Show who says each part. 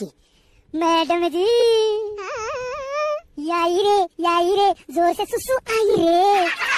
Speaker 1: की, मैडम जी याई रे जोर से सुसु आई रे।